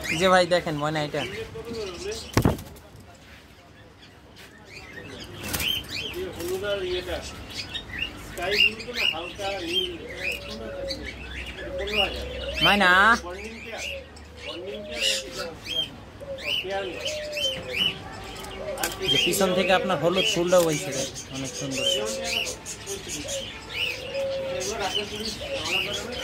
যে ভাই দেখেন ময়না এটা ময়না যে পিছন থেকে আপনার হলুদ ফুলটাও হয়েছে অনেক সুন্দর।